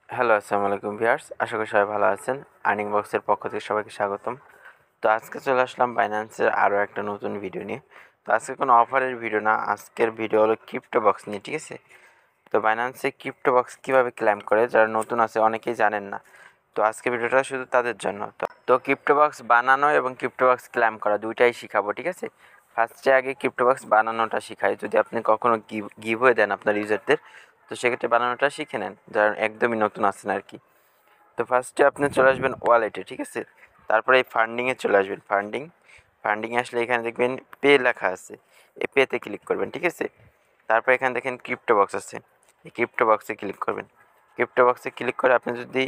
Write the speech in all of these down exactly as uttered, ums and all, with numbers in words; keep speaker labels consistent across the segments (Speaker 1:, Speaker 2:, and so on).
Speaker 1: Hello, আসসালামু আলাইকুম viewers. আশা করি সবাই ভালো আছেন। আর্নিং বক্সের পক্ষ থেকে সবাইকে স্বাগতম। তো আজকে চলে আসলাম বাইন্যান্সের আরও একটা নতুন ভিডিও নিয়ে। তো আজকে কোনো অফারের ভিডিও না, আজকের ভিডিও হলো ক্রিপ্টো বক্স নিয়ে, ঠিক আছে? তো বাইন্যান্সে ক্রিপ্টো বক্স কীভাবে ক্লেম করে, যারা নতুন আছে অনেকেই জানেন না। তো আজকে ভিডিওটা শুধু তাদের জন্য। তো ক্রিপ্টো বক্স বানানো এবং ক্রিপ্টো বক্স ক্লেম করা দুইটাই শিখাবো, ঠিক আছে? ফার্স্টে আগে ক্রিপ্টো বক্স বানানোটা শিখাই। যদি আপনি কখনো গিভ গিভ হয়ে দেন আপনার ইউজারদের, তো সেক্ষেত্রে বানানোটা শিখে নেন, যারা একদমই নতুন আছেন আর কি। তো ফার্স্টে আপনি চলে আসবেন ওয়ালেটে, ঠিক আছে? তারপরে এই ফান্ডিংয়ে চলে আসবেন। ফান্ডিং ফান্ডিংয়ে আসলে এখানে দেখবেন পে লেখা আছে, এই পেতে ক্লিক করবেন, ঠিক আছে? তারপর এখানে দেখেন ক্রিপ্টো বক্স আছে, এই ক্রিপ্টো বক্সে ক্লিক করবেন। ক্রিপ্টো বক্সে ক্লিক করে আপনি যদি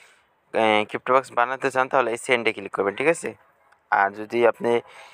Speaker 1: ক্রিপ্টো বক্স বানাতে চান তাহলে এই সেন্ডে ক্লিক করবেন, ঠিক আছে? আর যদি আপনি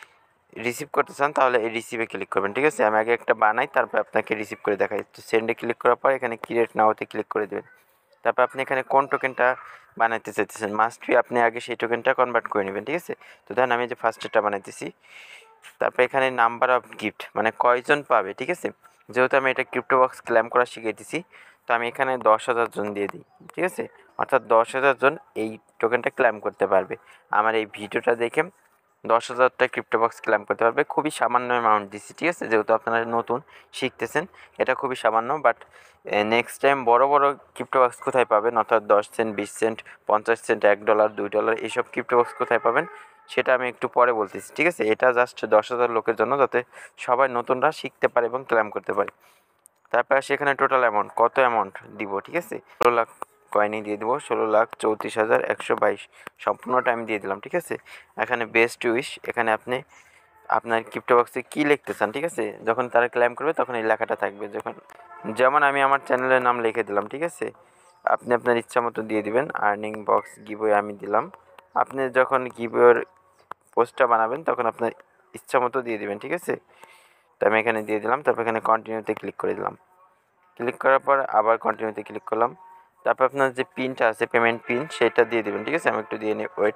Speaker 1: রিসিভ করতে চান তাহলে এই রিসিভে ক্লিক করবেন, ঠিক আছে? আমি আগে একটা বানাই, তারপর আপনাকে রিসিভ করে দেখাই। তো সেন্ডে ক্লিক করার পর এখানে ক্রিয়েট নাওতে ক্লিক করে দেবেন। তারপর আপনি এখানে কোন টোকেনটা বানাইতে চাইতেছেন, মাস্ট বি আপনি আগে সেই টোকেনটা কনভার্ট করে নেবেন, ঠিক আছে? তো ধরেন আমি যে ফার্স্টেরটা বানাইতেছি, তারপর এখানে নাম্বার অফ গিফট মানে কয়জন পাবে, ঠিক আছে? যেহেতু আমি এটা ক্রিপ্টো বক্স ক্লেম করা শিখিয়েছি, তো আমি এখানে দশ হাজার জন দিয়ে দিই, ঠিক আছে? অর্থাৎ দশ হাজার জন এই টোকেনটা ক্লেম করতে পারবে। আমার এই ভিডিওটা দেখে দশ হাজারটা ক্রিপ্টো বক্স ক্লেম করতে পারবে। খুবই সামান্য অ্যামাউন্ট দিচ্ছি, ঠিক আছে? যেহেতু আপনারা নতুন শিখতেছেন, এটা খুবই সামান্য। বাট নেক্সট টাইম বড় বড় ক্রিপ্টো বক্স কোথায় পাবেন, অর্থাৎ দশ সেন্ট, বিশ সেন্ট, পঞ্চাশ সেন্ট, এক ডলার, দুই ডলার এইসব ক্রিপ্টো বক্স কোথায় পাবেন সেটা আমি একটু পরে বলতেছি, ঠিক আছে? এটা জাস্ট দশ হাজার লোকের জন্য, যাতে সবাই নতুনরা শিখতে পারে এবং ক্লেম করতে পারে। তারপর সেখানে টোটাল অ্যামাউন্ট কত অ্যামাউন্ট দিব, ঠিক আছে? ষোলো লাখ কয়েনই দিয়ে দেবো, ষোলো লাখ চৌত্রিশ হাজার একশো বাইশ সম্পূর্ণটা আমি দিয়ে দিলাম, ঠিক আছে? এখানে বেস্ট উইশ, এখানে আপনি আপনার ক্রিপ্টো বক্সে কী লিখতে চান, ঠিক আছে? যখন তারা ক্লেম করবে তখন এই লেখাটা থাকবে। যখন যেমন আমি আমার চ্যানেলের নাম লিখে দিলাম, ঠিক আছে? আপনি আপনার ইচ্ছা মতো দিয়ে দিবেন। আর্নিং বক্স গিভওয়ে আমি দিলাম। আপনি যখন গিভওয়ের পোস্টটা বানাবেন তখন আপনার ইচ্ছা মতো দিয়ে দিবেন, ঠিক আছে? তো আমি এখানে দিয়ে দিলাম। তারপর এখানে কন্টিনিউতে ক্লিক করে দিলাম। ক্লিক করার পর আবার কন্টিনিউতে ক্লিক করলাম। তারপর আপনার যে পিনটা আছে, পেমেন্ট পিন, সেটা দিয়ে দেবেন, ঠিক আছে? আমি একটু দিয়ে নিই, ওয়েট।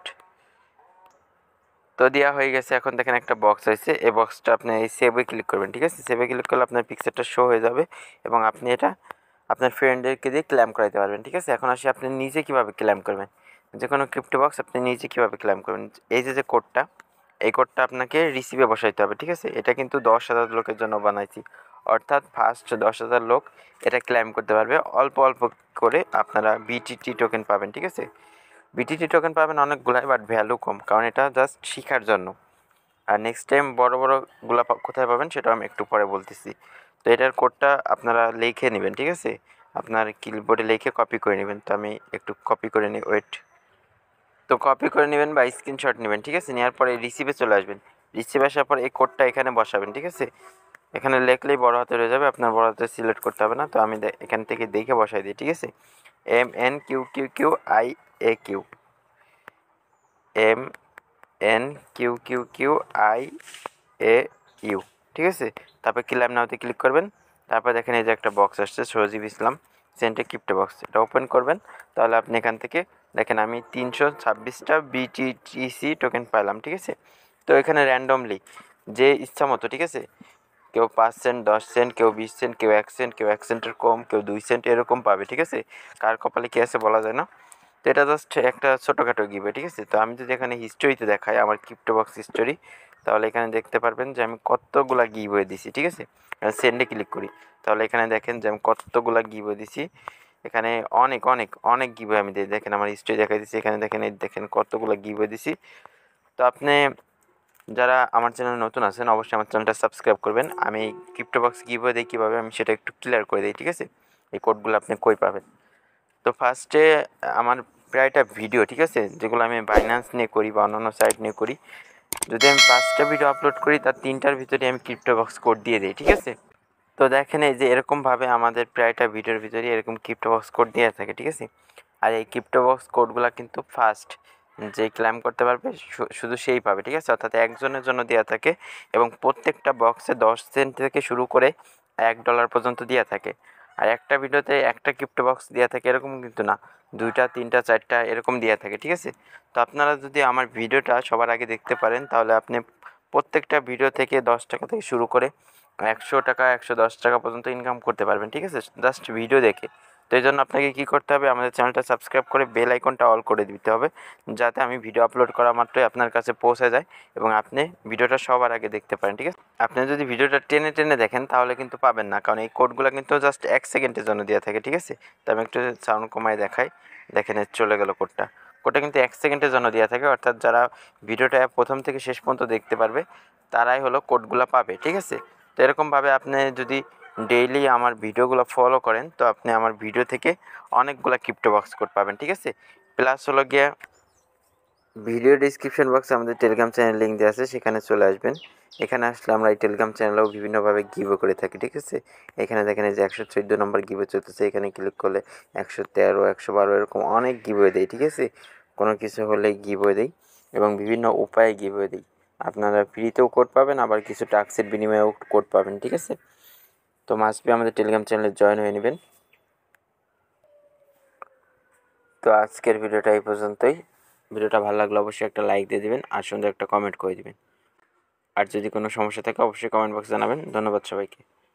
Speaker 1: তো দেওয়া হয়ে গেছে। এখন দেখেন একটা বক্স হয়েছে, এই বক্সটা আপনি এই সেভে ক্লিক করবেন, ঠিক আছে? সেভে ক্লিক করলে আপনার পিকচারটা শো হয়ে যাবে এবং আপনি এটা আপনার ফ্রেন্ডদেরকে দিয়ে ক্লেম করাতে পারবেন, ঠিক আছে? এখন আসি আপনি নিজে কীভাবে ক্লেম করবেন। যে কোনো ক্রিপ্টো বক্স আপনি নিজে কীভাবে ক্লেম করবেন, এই যে যে কোডটা, এই কোডটা আপনাকে রিসিভে বসাইতে হবে, ঠিক আছে? এটা কিন্তু দশ হাজার লোকের জন্য বানাইছি, অর্থাৎ ফার্স্ট দশ হাজার লোক এটা ক্লেম করতে পারবে। অল্প অল্প করে আপনারা বিটিটি টোকেন পাবেন, ঠিক আছে? বিটিটি টোকেন পাবেন অনেকগুলাই, বাট ভ্যালু কম, কারণ এটা জাস্ট শেখার জন্য। আর নেক্সট টাইম বড় বড়গুলা কোথায় পাবেন সেটা আমি একটু পরে বলতেছি। তো এটার কোডটা আপনারা লিখে নেবেন, ঠিক আছে? আপনার কিবোর্ডে লিখে কপি করে নেবেন। তো আমি একটু কপি করে নিই, ওয়েট। তো কপি করে নেবেন বা স্ক্রিনশট নেবেন, ঠিক আছে? নেওয়ার পরে রিসিভে চলে আসবেন। রিসিভে আসার পর এই কোডটা এখানে বসাবেন, ঠিক আছে? এখানে লিখলেই বড় হাতে হয়ে যাবে, আপনার বড় হাতে সিলেক্ট করতে হবে না। তো আমি এখান থেকে দেখে বসাই দিই, ঠিক আছে? M N Q Q Q I A Q, M N Q Q Q I A U, ঠিক আছে? তারপর ক্লেম নাওতে ক্লিক করবেন। তারপর দেখেন এই যে একটা বক্স আসছে, সজীব ইসলাম সেন্টে ক্রিপ্টো বক্স, এটা ওপেন করবেন। তাহলে আপনি এখান থেকে দেখেন আমি তিনশো ছাব্বিশটা বিটিটিসি টোকেন পাইলাম, ঠিক আছে? তো এখানে র্যান্ডমলি যে ইচ্ছা মতো, ঠিক আছে? কেউ পাঁচ সেন্ট, দশ সেন্ট, কেউ বিশ সেন্ট, কেউ এক সেন্ট, কেউ এক সেন্টের কম, কেউ দুই সেন্ট, এরকম পাবে, ঠিক আছে? কার কপালে কী আছে বলা যায় না। তো এটা জাস্ট একটা ছোটোখাটো গিভওয়ে, ঠিক আছে? তো আমি যদি এখানে হিস্টোরিতে দেখাই আমার ক্রিপ্টো বক্স হিস্টোরি, তাহলে এখানে দেখতে পারবেন যে আমি কতগুলা গিভওয়ে দিছি, ঠিক আছে? সেন্ডে ক্লিক করি, তাহলে এখানে দেখেন যে আমি কতগুলা গিভওয়ে দিছি। এখানে অনেক অনেক অনেক গিভওয়ে আমি দিই, দেখেন আমার হিস্টোরি দেখাই দিচ্ছি। এখানে দেখেন এই দেখেন কতগুলো গিভওয়ে দিছি। তো আপনি যারা আমার চ্যানেলে নতুন আছেন অবশ্যই আমার চ্যানেলটা সাবস্ক্রাইব করবেন। আমি ক্রিপ্টো বক্স গিভওয়ে দিই কীভাবে আমি সেটা একটু ক্লিয়ার করে দিই, ঠিক আছে? এই কোডগুলো আপনি কই পাবেন। তো ফার্স্টে আমার প্রায়টা ভিডিও, ঠিক আছে, যেগুলো আমি বাইন্যান্স নিয়ে করি বা অন্যান্য সাইট নিয়ে করি, যদি আমি পাঁচটা ভিডিও আপলোড করি তার তিনটার ভিতরে আমি ক্রিপ্টো বক্স কোড দিয়ে দিই, ঠিক আছে? তো দেখেন এই যে এরকমভাবে আমাদের প্রায়টা ভিডিওর ভিতরে এরকম ক্রিপ্টো বক্স কোড দেওয়া থাকে, ঠিক আছে? আর এই ক্রিপ্টো বক্স কোডগুলো কিন্তু ফার্স্ট যে ক্লেম করতে পারবে শুধু সেই পাবে, ঠিক আছে? অর্থাৎ একজনের জন্য দেওয়া থাকে এবং প্রত্যেকটা বক্সে দশ সেন্ট থেকে শুরু করে এক ডলার পর্যন্ত দেওয়া থাকে। আর একটা ভিডিওতে একটা ক্রিপ্টো বক্স দেওয়া থাকে এরকম কিন্তু না, দুইটা, তিনটা, চারটা এরকম দেওয়া থাকে, ঠিক আছে? তো আপনারা যদি আমার ভিডিওটা সবার আগে দেখতে পারেন তাহলে আপনি প্রত্যেকটা ভিডিও থেকে দশ টাকা থেকে শুরু করে একশো টাকা, একশো দশ টাকা পর্যন্ত ইনকাম করতে পারবেন, ঠিক আছে? জাস্ট ভিডিও দেখে। তো এই জন্য আপনাকে কী করতে হবে, আমাদের চ্যানেলটা সাবস্ক্রাইব করে বেল আইকনটা অল করে দিতে হবে, যাতে আমি ভিডিও আপলোড করা মাত্রই আপনার কাছে পৌঁছে যায় এবং আপনি ভিডিওটা সবার আগে দেখতে পারেন, ঠিক আছে? আপনি যদি ভিডিওটা টেনে টেনে দেখেন তাহলে কিন্তু পাবেন না, কারণ এই কোডগুলো কিন্তু জাস্ট এক সেকেন্ডের জন্য দেওয়া থাকে, ঠিক আছে? তো আমি একটু সাউন্ড কমায় দেখাই, দেখেন চলে গেল কোডটা। কোডটা কিন্তু এক সেকেন্ডের জন্য দেওয়া থাকে, অর্থাৎ যারা ভিডিওটা প্রথম থেকে শেষ পর্যন্ত দেখতে পারবে তারাই হলো কোডগুলো পাবে, ঠিক আছে? তো এরকমভাবে আপনি যদি ডেইলি আমার ভিডিওগুলো ফলো করেন তো আপনি আমার ভিডিও থেকে অনেকগুলো ক্রিপ্টো বক্স কোড পাবেন, ঠিক আছে? প্লাস হলো গিয়ে ভিডিও ডিসক্রিপশন বক্সে আমাদের টেলিগ্রাম চ্যানেল লিঙ্ক দেওয়া আছে, সেখানে চলে আসবেন। এখানে আসলে আমরা এই টেলিগ্রাম চ্যানেলেও বিভিন্নভাবে গিভও করে থাকি, ঠিক আছে? এখানে দেখেন যে একশো চোদ্দো নম্বর গিভও চলতেছে, এখানে ক্লিক করলে একশো তেরো একশো বারো এরকম অনেক গিভওয়ে দেয়, ঠিক আছে? কোনো কিছু হলে গিভওয়ে দেয় এবং বিভিন্ন উপায়ে গিভওয়ে দেয়। আপনারা ফ্রিতেও কোড পাবেন, আবার কিছু টাস্কের বিনিময়েও কোড পাবেন, ঠিক আছে? তো মাস্ট বি আমাদের টেলিগ্রাম চ্যানেলে জয়েন হয়ে নেবেন। তো আজকের ভিডিওটা এই পর্যন্তই। ভিডিওটা ভালো লাগলে অবশ্যই একটা লাইক দিয়ে দিবেন আর সুন্দর একটা কমেন্ট করে দিবেন। আর যদি কোনো সমস্যা থাকে অবশ্যই কমেন্ট বক্সে জানাবেন। ধন্যবাদ সবাইকে।